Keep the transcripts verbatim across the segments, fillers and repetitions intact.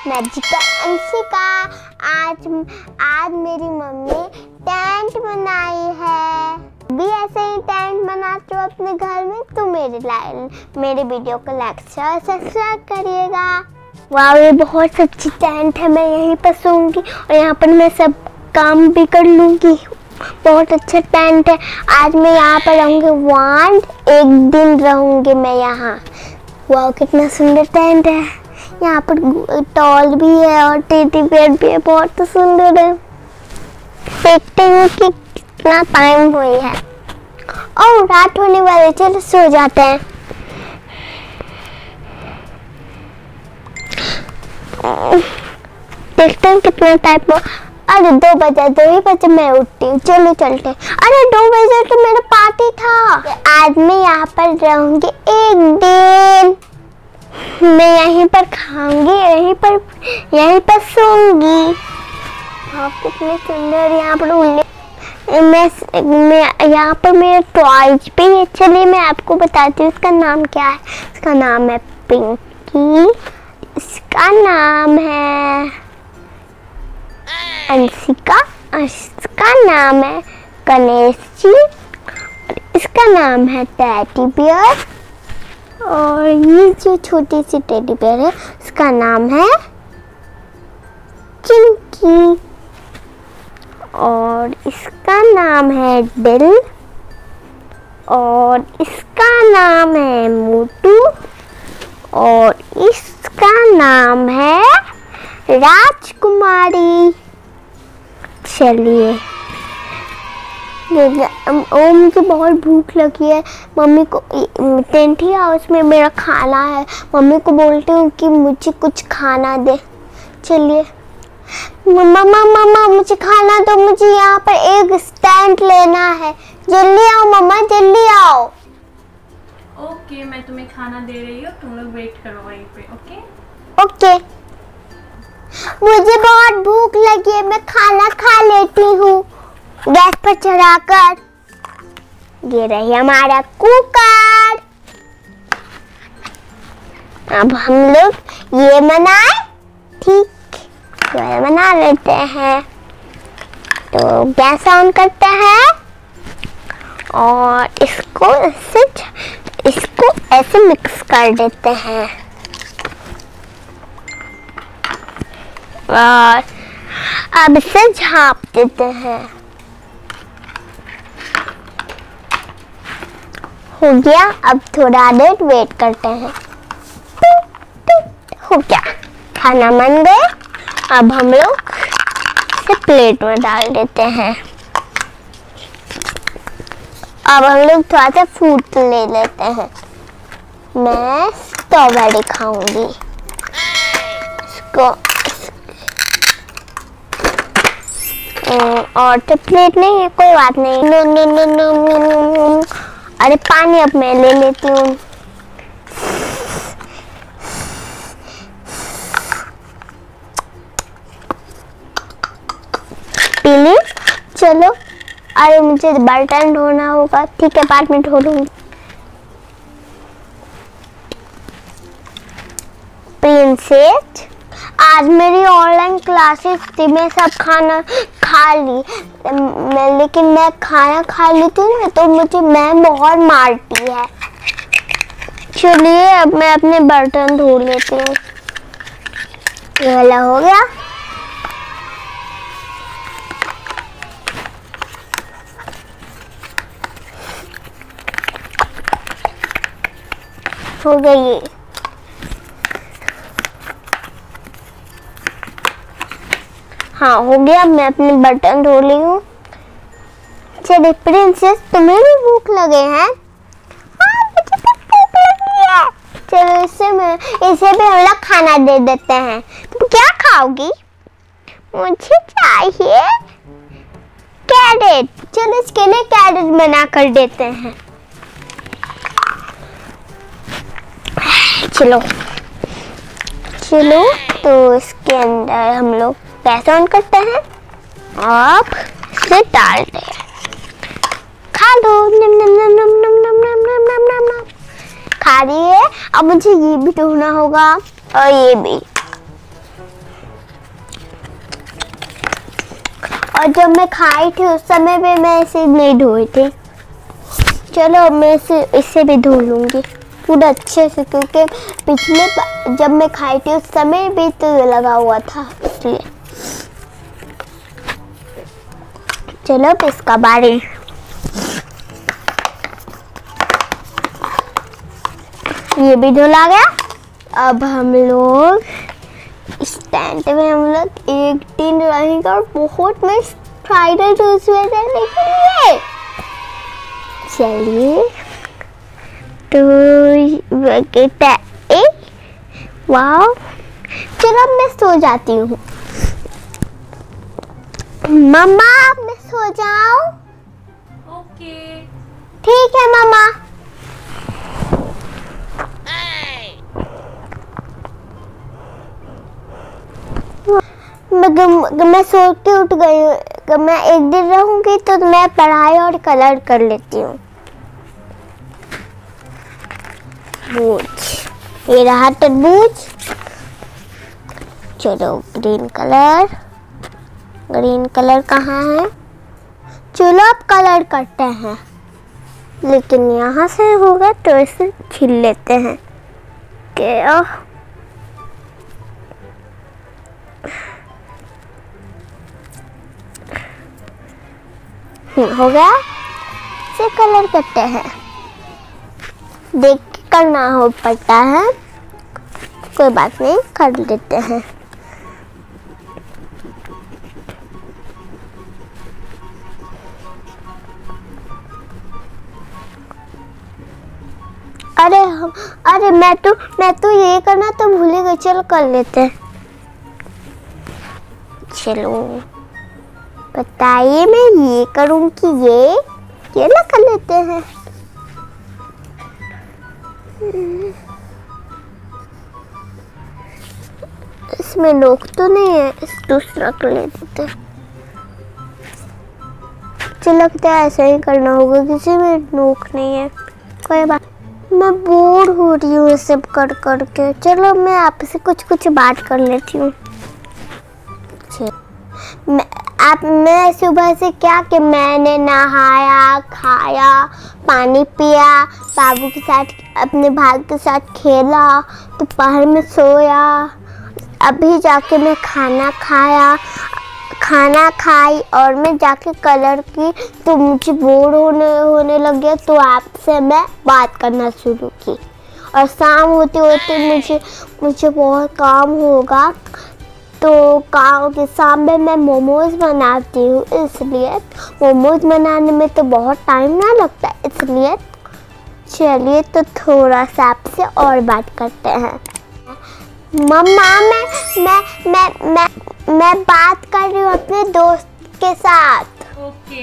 Magical Anshika. आज आज मेरी मम्मी टेंट बनाई है। भी ऐसे ही टेंट बनाते हो अपने घर में तो मेरे मेरे वीडियो को लाइक शेयर सब्सक्राइब करिएगा। वाह, ये बहुत अच्छी टेंट है। मैं यहीं पर सोऊंगी और यहाँ पर मैं सब काम भी कर लूंगी। बहुत अच्छा टेंट है। आज मैं यहाँ पर रहूंगी वन एक दिन रहूंगी मैं यहाँ। वाह, कितना सुंदर टेंट है। यहाँ पर टॉल भी है और टेडी बेयर भी है। बहुत सुंदर है। देखते हैं कि कितना टाइम हुई है। और रात होने वाली, चलो सो जाते हैं। देखते हैं कितना टाइम हुआ। अरे दो बजे दो ही बजे मैं उठती हूँ। चलो चलते। अरे दो बजे तो मेरा पार्टी था। आज मैं यहाँ पर रहूंगी एक दिन। मैं यहीं पर खाऊंगी, यहीं पर यहीं पर सोऊंगी। हाँ, कितने सुंदर यहाँ पर उल्ले। मैं मैं यहाँ पर मेरे टॉयज भी है। चलिए मैं आपको बताती हूँ इसका नाम क्या है। इसका नाम है पिंकी। इसका नाम है अंशिका। इसका नाम है गणेश जी। इसका नाम है टेडी बियर। और ये जो छोटी सी टेडी बियर है उसका नाम है चिंकी। और इसका नाम है दिल। और इसका नाम है मोटू। और इसका नाम है राजकुमारी। चलिए, ओ मुझे बहुत भूख लगी है। मम्मी को टेंट हाउस में मेरा खाना है। मम्मी को बोलती हूँ कि मुझे कुछ खाना दे। चलिए मम्मा मम्मा मुझे खाना दो। मुझे यहाँ पर एक स्टैंड लेना है। जल्दी आओ मम्मा, जल्दी आओ। ओके, मैं तुम्हें खाना दे रही हूँ, तुम लोग वेट करो वहीं पे। Okay okay. मुझे बहुत भूख लगी है, मैं खाना खा लेती हूँ गैस पर चढ़ाकर। ये रही हमारा कुकर। अब हम लोग ये बनाए, ठीक ये बना लेते हैं। तो गैस ऑन करते हैं और इसको ऐसे इसको ऐसे मिक्स कर देते हैं। और अब इसे झाँप देते हैं। हो गया। अब थोड़ा देर वेट करते हैं। हो गया, खाना बन गया। अब हम लोग इसे प्लेट में डाल देते हैं। अब हम लोग थोड़ा सा फ्रूट ले लेते हैं। मैं स्ट्रॉबेरी खाऊंगी। इसको और तो प्लेट नहीं है, कोई बात नहीं। No no no no no no. अरे पानी अब मैं ले लेती हूँ। पीली। चलो, अरे मुझे बर्तन धोना होगा। ठीक है, बाद में धो लूंगी। प्रिंसेस, आज मेरी ऑनलाइन क्लासेस थी। मैं सब खाना खा ली, मैं, लेकिन मैं खाना खा लेती हूँ ना तो मुझे मैम बहुत मारती है। चलिए अब मैं अपने बर्तन धो लेती हूँ। ये वाला हो गया। हो गई। हाँ हो गया। मैं अपने बर्तन धो ली हूँ। चलिए प्रिंसेस, तुम्हें भी भूख लगे हैं? हाँ, मुझे भी भूख लगी है। चलो इसे मैं इसे भी हम लोग खाना दे देते हैं। तुम क्या खाओगी? मुझे चाहिए कैरेट। चलो इसके लिए कैरेट बना कर देते हैं। चलो चलो तो इसके अंदर हम लोग गैस ऑन करते हैं। अब इसे डालते हैं। खा लो। नम नम नम नम नम नम नम नम नम नम नम। खा रही है। अब मुझे ये भी धोना होगा और ये भी। और जब मैं खाई थी उस समय भी मैं इसे नहीं धोई थी। चलो अब मैं इसे इससे भी धो लूँगी पूरा अच्छे से, क्योंकि पिछले जब मैं खाई थी उस समय भी तो लगा हुआ था इसलिए। चलो अब इसका बारी। ये भी धुला गया। अब हम लोग इस टेंट में हम लोग एक दिन रहेंगे और बहुत मस्त फ्राइड राइस बनाने के लिए। चलिए तो ए वाह, चलो अब मैं सो जाती हूँ। मम्मा मैं सो जाऊँ? ओके ठीक है मम्मा। मैं, मैं सो के उठ गई हूँ। मैं एक दिन रहूंगी तो मैं पढ़ाई और कलर कर लेती हूँ। तरबूज, ये रहा तरबूज। चलो ग्रीन कलर, ग्रीन कलर कहाँ है? चलो अब कलर करते हैं, लेकिन यहाँ से होगा तो इसे छील लेते हैं। क्या हो गया? इसे कलर करते हैं, देख के करना हो पड़ता है, कोई बात नहीं कर लेते हैं। अरे हम अरे मैं तो मैं तो ये करना तो भूल ही गई। चलो कर लेते हैं। चलो बताइए, मैं ये करूँ कि ये ये ना कर लेते हैं। इसमें नोक तो नहीं है, इस दूसरा कर लेते हैं। मुझे लगता है ऐसा ही करना होगा, किसी में नोक नहीं है। कोई बात, मैं बोर हो रही हूँ सब कर करके। चलो मैं आपसे कुछ कुछ बात कर लेती हूँ। मैं आप मैं सुबह से क्या कि मैंने नहाया, खाया, पानी पिया, बाबू के साथ अपने भाई के साथ खेला, दोपहर में सोया, अभी जाके मैं खाना खाया खाना खाई और मैं जाके कलर की, तो मुझे बोर होने होने लग गया तो आपसे मैं बात करना शुरू की। और शाम होते होते मुझे मुझे बहुत काम होगा, तो काम के शाम में मैं मोमोज बनाती हूँ, इसलिए मोमोज बनाने में तो बहुत टाइम ना लगता, इसलिए चलिए तो थोड़ा सा आपसे और बात करते हैं। मम्मा मैं मैं मैं मैं मैं बात कर रही हूँ अपने दोस्त के साथ। ओके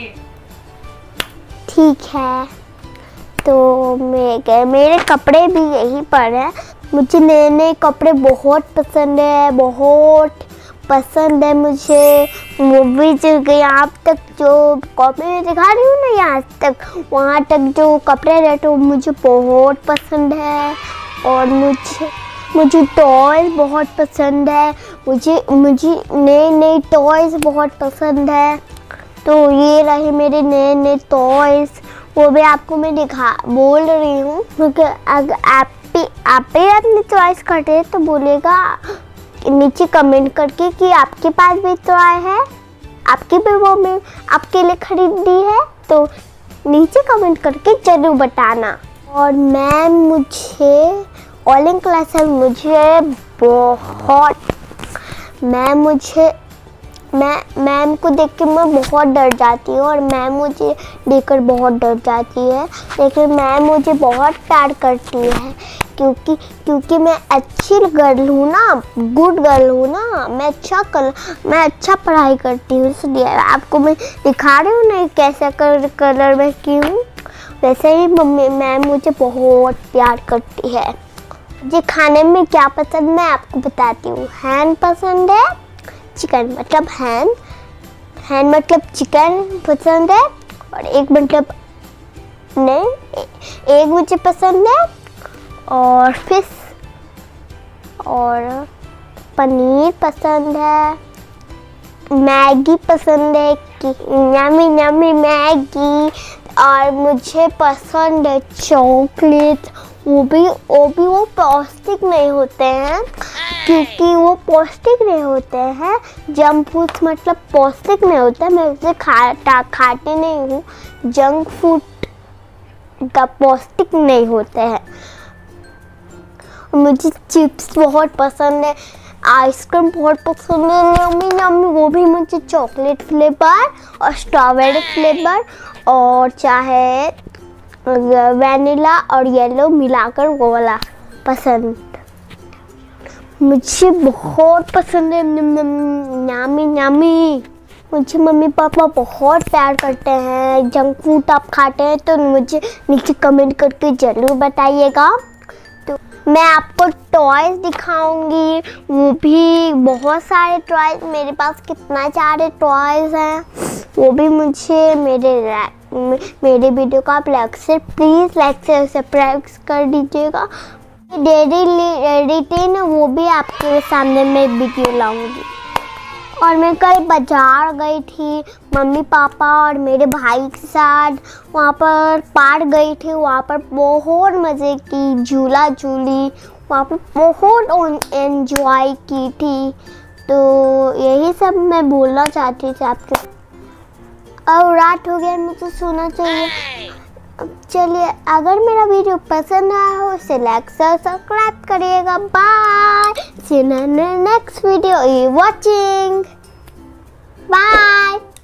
ठीक है, तो मेरे मेरे कपड़े भी यहीं पर हैं। मुझे नए नए कपड़े बहुत पसंद है, बहुत पसंद है मुझे। मूवीज यहाँ तक जो कॉपी में दिखा रही हूँ ना, यहाँ तक वहाँ तक जो कपड़े रहते हैं मुझे बहुत पसंद है। और मुझे मुझे टॉयज बहुत पसंद है, मुझे मुझे नए नए टॉयज बहुत पसंद है। तो ये रहे मेरे नए नए टॉयज, वो भी आपको मैं दिखा बोल रही हूँ, क्योंकि अगर आप भी आप भी अपनी चॉइस करते हैं तो बोलेगा नीचे कमेंट करके कि आपके पास भी टॉय है, आपकी भी वो मैं आपके लिए खरीदी है, तो नीचे कमेंट करके जरूर बताना। और मैम मुझे ऑनलाइन क्लास में मुझे बहुत मैम मुझे मैं मैम को देख के मैं बहुत डर जाती हूँ, और मैम मुझे देखकर बहुत डर जाती है, लेकिन मैम मुझे बहुत प्यार करती है, क्योंकि क्योंकि मैं अच्छी गर्ल हूँ ना, गुड गर्ल हूँ ना, मैं अच्छा कल मैं अच्छा पढ़ाई करती हूँ, इसलिए आपको मैं दिखा रही हूँ ना कैसा कर कलर में की हूँ। वैसे ही मम्मी मैम मुझे बहुत प्यार करती है। मुझे खाने में क्या पसंद मैं आपको बताती हूँ। हैन पसंद है, चिकन मतलब हैन हैन मतलब चिकन पसंद है, और एक मतलब नहीं एक मुझे पसंद है, और फिश और पनीर पसंद है, मैगी पसंद है कि यम्मी यम्मी मैगी। और मुझे पसंद है चॉकलेट, वो भी वो भी वो पौष्टिक नहीं होते हैं, क्योंकि वो पौष्टिक नहीं होते हैं। जंक फूड्स मतलब पौष्टिक नहीं होता, मैं उसे खाता खाती नहीं हूँ। जंक फूड का पौष्टिक नहीं होते हैं। मुझे चिप्स बहुत पसंद है, आइसक्रीम बहुत पसंद है, यम्मी यम्मी, वो भी मुझे चॉकलेट फ्लेवर और स्ट्रॉबेरी फ्लेवर और चाहे वैनिला और येलो मिलाकर वो वाला पसंद मुझे बहुत पसंद है। Yummy yummy. मुझे मम्मी पापा बहुत प्यार करते हैं। जंक फूड आप खाते हैं तो मुझे नीचे कमेंट करके ज़रूर बताइएगा। तो मैं आपको टॉयज़ दिखाऊंगी, वो भी बहुत सारे टॉयज़, मेरे पास कितना सारे टॉयज़ हैं, वो भी मुझे मेरे मेरे वीडियो को आप लाइक से प्लीज़ लाइक से सब्सक्राइब कर दीजिएगा। डेली एडिटिंग वो भी आपके सामने मैं वीडियो लाऊंगी। और मैं कल बाजार गई थी मम्मी पापा और मेरे भाई के साथ, वहाँ पर पार्क गई थी, वहाँ पर बहुत मज़े की, झूला झूली, वहाँ पर बहुत एंजॉय की थी। तो यही सब मैं बोलना चाहती थी आपके। अब रात हो गया, मुझे सोना चाहिए। चलिए, अगर मेरा वीडियो पसंद आया हो इसे लाइक से सब्सक्राइब करिएगा। Bye, see you in next video. You watching, bye.